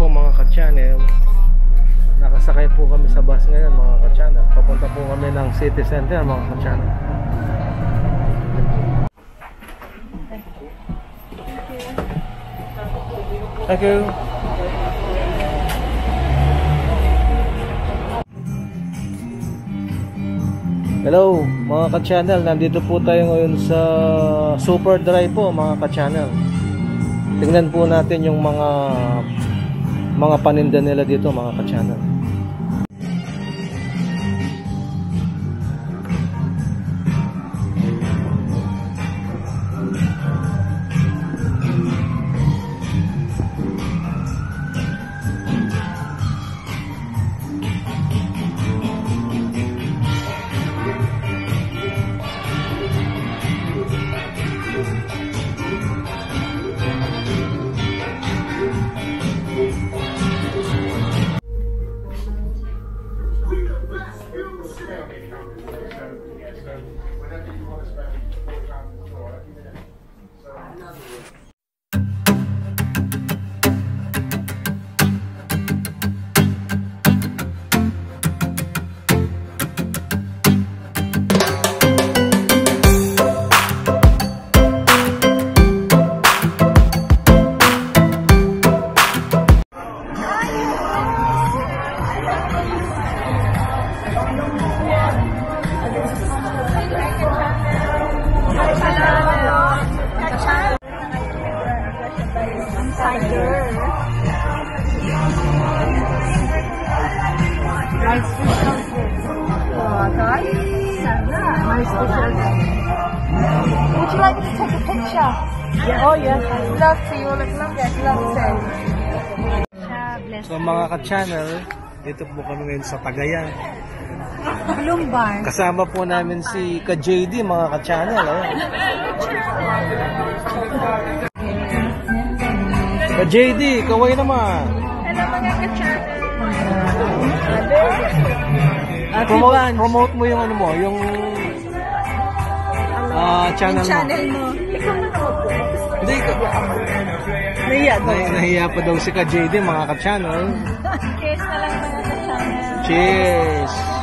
po mga ka-channel. Nakasakay po kami sa bus ngayon mga ka-channel. Papunta po kami ng city center mga ka-channel. Thank you. Hello mga ka-channel, nandito po tayo ngayon sa Super Dry po mga ka-channel. Tingnan po natin yung mga paninda nila dito mga ka-channel. Would you like me to take a picture? Yeah. Oh yes, I'd love to. You look lovely. I'd love to. So mga ka-channel, dito po kami ngayon sa Cagayan. Lumbar. Kasama po namin si Ka-JD mga ka-channel. Ka-JD, kaway naman. Hello mga ka-channel. Promote mo yung ano mo, yung channel mo. Hindi ka. Nahiya pa daw si Ka-JD mga ka-channel. Cheers na lang mga ka-channel. Cheers.